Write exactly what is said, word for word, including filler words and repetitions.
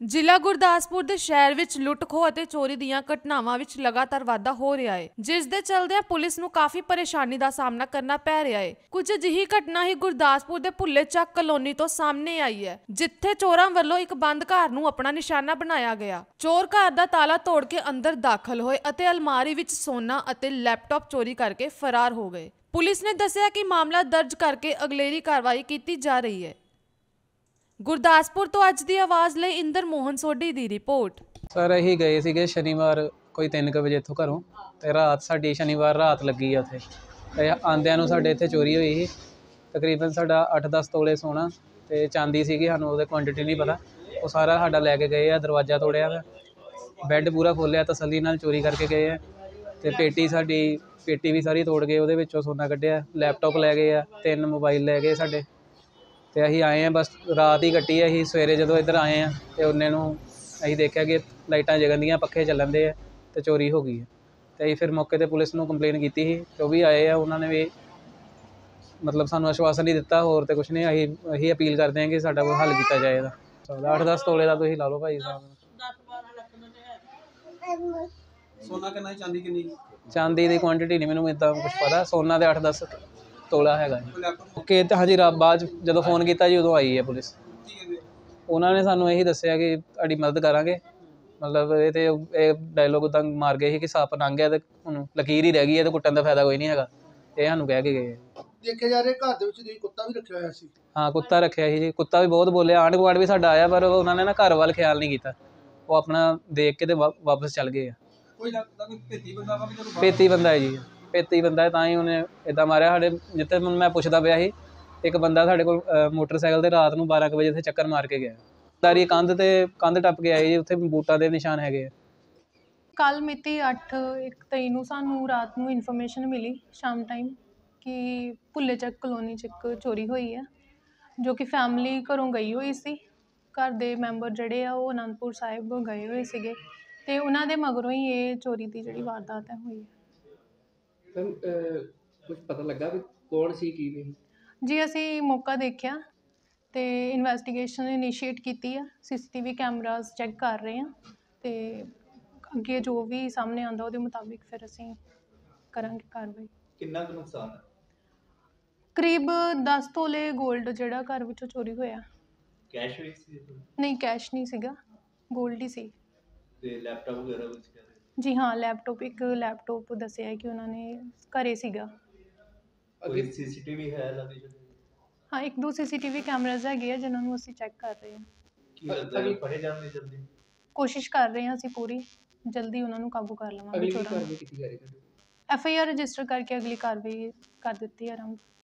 ਜ਼ਿਲ੍ਹਾ ਗੁਰਦਾਸਪੁਰ ਦੇ ਸ਼ਹਿਰ ਵਿੱਚ ਲੁੱਟ-ਖੋਹ ਅਤੇ ਚੋਰੀ ਦੀਆਂ ਘਟਨਾਵਾਂ ਵਿੱਚ ਲਗਾਤਾਰ ਵਾਧਾ ਹੋ ਰਿਹਾ ਹੈ, ਜਿਸ ਦੇ ਚਲਦਿਆਂ ਪੁਲਿਸ ਨੂੰ ਕਾਫੀ ਪਰੇਸ਼ਾਨੀ ਦਾ ਸਾਹਮਣਾ ਕਰਨਾ ਪੈ ਰਿਹਾ ਹੈ। ਕੁਝ ਅਜਿਹੀ ਘਟਨਾ ਹੀ ਗੁਰਦਾਸਪੁਰ ਦੇ ਭੁੱਲੇ ਚੱਕ ਕਲੋਨੀ ਤੋਂ ਸਾਹਮਣੇ ਆਈ ਹੈ, ਜਿੱਥੇ ਚੋਰਾਂ ਵੱਲੋਂ ਇੱਕ ਬੰਦ ਘਰ ਨੂੰ ਆਪਣਾ ਨਿਸ਼ਾਨਾ ਬਣਾਇਆ ਗਿਆ। ਚੋਰ ਘਰ ਦਾ ਤਾਲਾ ਤੋੜ ਕੇ ਅੰਦਰ ਦਾਖਲ ਹੋਏ ਅਤੇ ਅਲਮਾਰੀ ਵਿੱਚ ਸੋਨਾ ਅਤੇ ਲੈਪਟਾਪ ਚੋਰੀ ਕਰਕੇ ਫਰਾਰ ਹੋ ਗਏ। ਪੁਲਿਸ ਨੇ ਦੱਸਿਆ ਕਿ ਮਾਮਲਾ ਦਰਜ ਕਰਕੇ ਅਗਲੇਰੀ ਕਾਰਵਾਈ ਕੀਤੀ ਜਾ ਰਹੀ ਹੈ। ਗੁਰਦਾਸਪੁਰ ਤੋਂ ਅੱਜ ਦੀ ਆਵਾਜ਼ ਲਈ ਇੰਦਰ ਮੋਹਨ ਸੋਢੀ ਦੀ ਰਿਪੋਰਟ। ਸਰ ਅਸੀਂ ਗਏ ਸੀਗੇ ਸ਼ਨੀਵਾਰ ਕੋਈ ਤਿੰਨ ਕੁ ਵਜੇ ਇੱਥੋਂ ਘਰੋਂ, ਅਤੇ ਰਾਤ ਸਾਡੀ ਸ਼ਨੀਵਾਰ ਰਾਤ ਲੱਗੀ ਆ ਉੱਥੇ, ਅਤੇ ਆਉਂਦਿਆਂ ਨੂੰ ਸਾਡੇ ਇੱਥੇ ਚੋਰੀ ਹੋਈ ਸੀ। ਤਕਰੀਬਨ ਸਾਡਾ ਅੱਠ ਦਸ ਤੋਲੇ ਸੋਨਾ ਅਤੇ ਚਾਂਦੀ ਸੀਗੀ, ਸਾਨੂੰ ਉਹਦੇ ਕੁਆਂਟਿਟੀ ਨਹੀਂ ਪਤਾ। ਉਹ ਸਾਰਾ ਸਾਡਾ ਲੈ ਕੇ ਗਏ ਆ, ਦਰਵਾਜ਼ਾ ਤੋੜਿਆ ਵਾ, ਬੈੱਡ ਪੂਰਾ ਖੋਲ੍ਹਿਆ, ਤਸੱਲੀ ਨਾਲ ਚੋਰੀ ਕਰਕੇ ਗਏ ਆ। ਅਤੇ ਪੇਟੀ ਸਾਡੀ ਪੇਟੀ ਵੀ ਸਾਰੀ ਤੋੜ ਗਏ, ਉਹਦੇ ਵਿੱਚੋਂ ਸੋਨਾ ਕੱਢਿਆ, ਲੈਪਟਾਪ ਲੈ ਗਏ ਆ, ਤਿੰਨ ਮੋਬਾਈਲ ਲੈ ਗਏ ਸਾਡੇ। ਅਤੇ ਅਸੀਂ ਆਏ ਹਾਂ, ਬਸ ਰਾਤ ਹੀ ਕੱਟੀ ਹੈ। ਅਸੀਂ ਸਵੇਰੇ ਜਦੋਂ ਇੱਧਰ ਆਏ ਹਾਂ ਅਤੇ ਉਹਨੇ ਨੂੰ ਅਸੀਂ ਦੇਖਿਆ ਕਿ ਲਾਈਟਾਂ ਜਗਣ ਦੀਆਂ, ਪੱਖੇ ਚੱਲਣ ਦੇ ਆ ਅਤੇ ਚੋਰੀ ਹੋ ਗਈ ਹੈ। ਅਤੇ ਅਸੀਂ ਫਿਰ ਮੌਕੇ 'ਤੇ ਪੁਲਿਸ ਨੂੰ ਕੰਪਲੇਨ ਕੀਤੀ ਸੀ, ਅਤੇ ਉਹ ਵੀ ਆਏ ਆ। ਉਹਨਾਂ ਨੇ ਵੀ ਮਤਲਬ ਸਾਨੂੰ ਆਸ਼ਵਾਸਨ ਨਹੀਂ ਦਿੱਤਾ, ਹੋਰ ਤਾਂ ਕੁਛ ਨਹੀਂ। ਅਸੀਂ ਇਹੀ ਅਪੀਲ ਕਰਦੇ ਹਾਂ ਕਿ ਸਾਡਾ ਕੋਈ ਹੱਲ ਕੀਤਾ ਜਾਏ ਇਹਦਾ। ਅੱਠ ਦਸ ਤੋਲੇ ਦਾ ਤੁਸੀਂ ਲਾ ਲਓ ਭਾਈ ਸਾਹਿਬ। ਸੋਨਾ ਕਿੰਨਾ, ਚਾਂਦੀ ਕਿੰਨੀ? ਚਾਂਦੀ ਦੀ ਕੁਆਂਟਿਟੀ ਨਹੀਂ ਮੈਨੂੰ ਇੱਦਾਂ ਕੁਛ ਪਤਾ, ਸੋਨਾ ਦੇ ਅੱਠ ਦਸ ਤੋਲਾ ਹੈਗਾ ਓਕੇ। ਤਾਂ ਹਾਂਜੀ, ਰਾਤ ਬਾਅਦ ਜਦੋਂ ਫੋਨ ਕੀਤਾ ਜੀ ਉਦੋਂ ਆਈ ਹੈ ਪੁਲਿਸ। ਉਹਨਾਂ ਨੇ ਸਾਨੂੰ ਇਹੀ ਦੱਸਿਆ ਕਿ ਤੁਹਾਡੀ ਮਦਦ ਕਰਾਂਗੇ। ਮਤਲਬ ਇਹ ਤਾਂ ਇਹ ਡਾਇਲੋਗ ਉੱਦਾਂ ਮਾਰ ਗਏ ਸੀ ਕਿ ਸੱਪ ਲੰਘ ਗਿਆ ਅਤੇ ਹੁਣ ਲਕੀਰ ਹੀ ਰਹਿ ਗਈ ਹੈ, ਅਤੇ ਕੁੱਟਣ ਦਾ ਫਾਇਦਾ ਕੋਈ ਨਹੀਂ ਹੈਗਾ। ਇਹ ਸਾਨੂੰ ਕਹਿ ਕੇ ਗਏ। ਦੇਖਿਆ ਜਾ ਰਿਹਾ ਘਰ ਦੇ ਵਿੱਚ ਤੁਸੀਂ ਕੁੱਤਾ ਵੀ ਰੱਖਿਆ ਹੋਇਆ ਸੀ? ਹਾਂ, ਕੁੱਤਾ ਰੱਖਿਆ ਸੀ ਜੀ। ਕੁੱਤਾ ਵੀ ਬਹੁਤ ਬੋਲਿਆ, ਆਂਢ ਗੁਆਂਢ ਵੀ ਸਾਡਾ ਆਇਆ, ਪਰ ਉਹਨਾਂ ਨੇ ਨਾ ਘਰ ਵੱਲ ਖਿਆਲ ਨਹੀਂ ਕੀਤਾ। ਉਹ ਆਪਣਾ ਦੇਖ ਕੇ ਅਤੇ ਵਾ ਵਾਪਸ ਚੱਲ ਗਏ ਆ। ਕੋਈ ਲੱਗਦਾ ਕੋਈ ਭੇਤੀ ਬੰਦਾ ਵਾ? ਭੇਤੀ ਬੰਦਾ ਹੈ ਜੀ, ਭੇਤੀ ਬੰਦਾ ਹੈ, ਤਾਂ ਹੀ ਉਹਨੇ ਇੱਦਾਂ ਮਾਰਿਆ। ਸਾਡੇ ਜਿੱਥੇ ਹੁਣ ਮੈਂ ਪੁੱਛਦਾ ਪਿਆ ਸੀ, ਇੱਕ ਬੰਦਾ ਸਾਡੇ ਕੋਲ ਮੋਟਰਸਾਈਕਲ 'ਤੇ ਰਾਤ ਨੂੰ ਬਾਰਾਂ ਕੁ ਵਜੇ ਇੱਥੇ ਚੱਕਰ ਮਾਰ ਕੇ ਗਿਆ। ਸਾਰੀ ਕੰਧ 'ਤੇ ਕੰਧ ਟੱਪ ਕੇ ਆਏ ਜੀ, ਉੱਥੇ ਬੂਟਾਂ ਦੇ ਨਿਸ਼ਾਨ ਹੈਗੇ ਆ। ਕੱਲ੍ਹ ਮਿਤੀ ਅੱਠ ਇੱਕ ਤੇਈ ਨੂੰ ਸਾਨੂੰ ਰਾਤ ਨੂੰ ਇਨਫੋਰਮੇਸ਼ਨ ਮਿਲੀ ਸ਼ਾਮ ਟਾਈਮ ਕਿ ਭੁੱਲੇ ਚੱਕ ਕਲੋਨੀ 'ਚ ਇੱਕ ਚੋਰੀ ਹੋਈ ਹੈ, ਜੋ ਕਿ ਫੈਮਿਲੀ ਘਰੋਂ ਗਈ ਹੋਈ ਸੀ। ਘਰ ਦੇ ਮੈਂਬਰ ਜਿਹੜੇ ਆ ਉਹ ਅਨੰਦਪੁਰ ਸਾਹਿਬ ਗਏ ਹੋਏ ਸੀਗੇ, ਅਤੇ ਉਹਨਾਂ ਦੇ ਮਗਰੋਂ ਹੀ ਇਹ ਚੋਰੀ ਦੀ ਜਿਹੜੀ ਵਾਰਦਾਤ ਹੈ ਹੋਈ ਹੈ। ਮੈਮ ਕੁਛ ਪਤਾ ਲੱਗਾ ਵੀ ਕੌਣ ਸੀ, ਕੀ ਨਹੀਂ? ਜੀ ਅਸੀਂ ਮੌਕਾ ਦੇਖਿਆ ਅਤੇ ਇਨਵੈਸਟੀਗੇਸ਼ਨ ਇਨੀਸ਼ੀਏਟ ਕੀਤੀ ਆ। C C T V cameras check ਕਰ ਰਹੇ ਹਾਂ, ਅਤੇ ਅੱਗੇ ਜੋ ਵੀ ਸਾਹਮਣੇ ਆਉਂਦਾ ਉਹਦੇ ਮੁਤਾਬਿਕ ਫਿਰ ਅਸੀਂ ਕਰਾਂਗੇ ਕਾਰਵਾਈ। ਕਿੰਨਾ ਕੁ ਨੁਕਸਾਨ ਹੈ? ਕਰੀਬ ਦਸ ਤੋਲੇ ਗੋਲਡ ਜਿਹੜਾ ਘਰ ਵਿੱਚੋਂ ਚੋਰੀ ਹੋਇਆ। ਕੈਸ਼ ਵੀ ਸੀ? ਨਹੀਂ, ਕੈਸ਼ ਨਹੀਂ ਸੀਗਾ, ਗੋਲਡ ਹੀ ਸੀ। ਤੇ ਲੈਪਟਾਪ ਵਗੈਰਾ ਵਿੱਚ ਕਹਿ ਰਹੇ? ਜੀ ਹਾਂ, ਲੈਪਟਾਪ ਇੱਕ ਲੈਪਟਾਪ ਦੱਸਿਆ ਕਿ ਉਹਨਾਂ ਨੇ ਘਰੇ ਸੀਗਾ। ਕੋਈ ਸੀ ਸੀ ਟੀ ਵੀ ਹੈ ਲਾਗੇ? ਹਾਂ, ਇੱਕ ਦੋ ਸੀ ਸੀ ਟੀ ਵੀ ਕੈਮਰਾਜ਼ ਹੈਗੇ ਆ ਜਿਨ੍ਹਾਂ ਨੂੰ ਅਸੀਂ ਚੈੱਕ ਕਰ ਰਹੇ ਹਾਂ। ਕੀ ਲੱਗਦਾ ਕਿ ਫੜੇ ਜਾਣਗੇ ਜਲਦੀ? ਕੋਸ਼ਿਸ਼ ਕਰ ਰਹੇ ਹਾਂ ਅਸੀਂ ਪੂਰੀ, ਜਲਦੀ ਉਹਨਾਂ ਨੂੰ ਕਾਬੂ ਕਰ ਲਵਾਂਗੇ ਚੋਰਾਂ ਨੂੰ। ਕਾਰਵਾਈ ਕੀਤੀ ਜਾ ਰਹੀ ਹੈ? ਐਫ ਆਈ ਆਰ ਰਜਿਸਟਰ ਕਰਕੇ ਅਗਲੀ ਕਾਰਵਾਈ ਕਰ ਦਿੱਤੀ ਹੈ ਆਰੰਭ।